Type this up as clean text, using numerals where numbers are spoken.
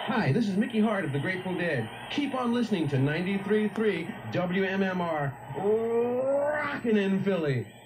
Hi, this is Mickey Hart of the Grateful Dead. Keep on listening to 93.3 WMMR, Rockin' in Philly.